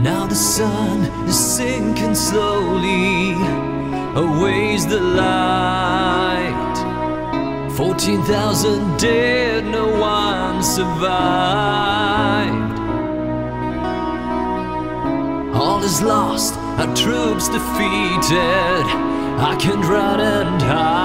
Now the sun is sinking slowly, aways the light. 14,000 dead, no one survived. All is lost, our troops defeated. I can run and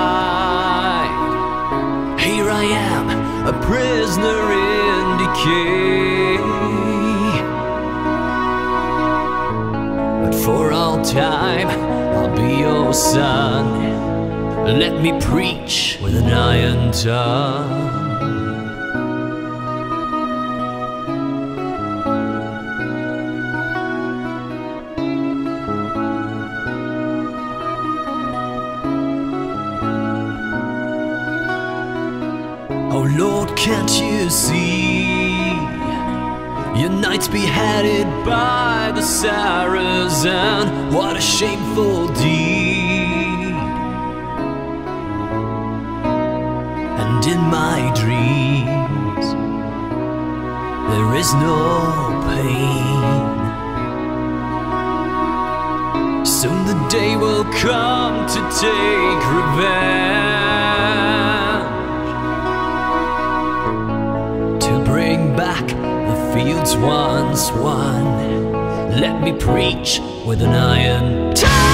hide. Here I am, a prisoner in decay. But for all time, I'll be your son. Let me preach with an iron tongue. Oh Lord, can't you see? Your knights beheaded by the Saracen. What a shameful deed. And in my dreams there is no pain. Soon the day will come to take revenge, to bring back the fields once won. Let me preach with an iron tongue.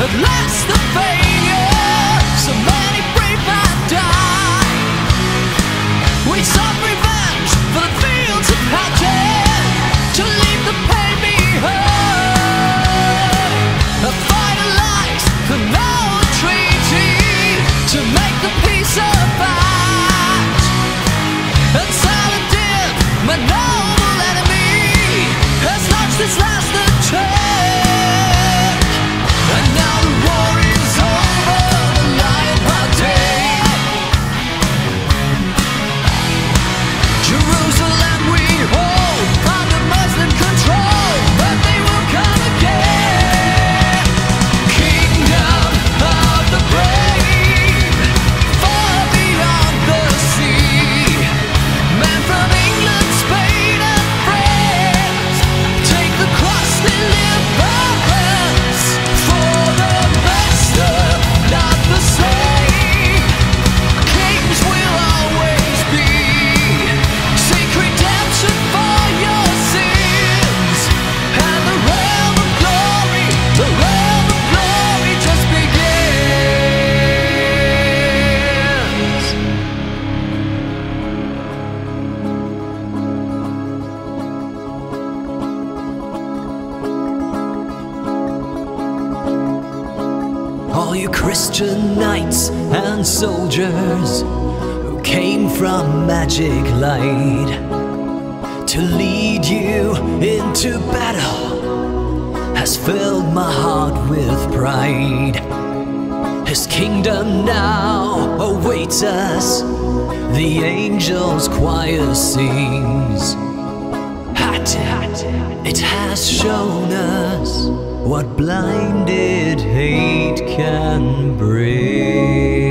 At last the failure, so many brave men die. We sought revenge for the fields of Hattin, to leave the pain behind. A final lies for no treaty, to make the peace a fact. And Saladin, my noble enemy, has launched his last attack. And now the war is over, the lion Hattin. Jerusalem we hold, under Muslim control, but they will come again. Kingdom of the brave, far beyond the sea. Men from England, Spain and France, take the cross, they live violence. For the master, not the slave. Kings will always be. Seek redemption for your sins. And the realm of glory, the realm of glory just begins. All you Christian knights and soldiers who came from magic light to lead you into battle has filled my heart with pride. His kingdom now awaits us, the angels' choir sings. Hattin, it has shown us what blinded hate can bring.